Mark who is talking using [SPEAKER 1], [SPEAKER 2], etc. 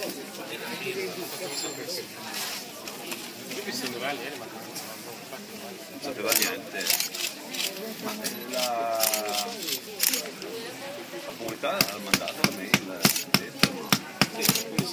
[SPEAKER 1] Io ho visto il ieri, ma non
[SPEAKER 2] sapeva niente. Ma la comunità ha mandato la mail, ha detto, sì,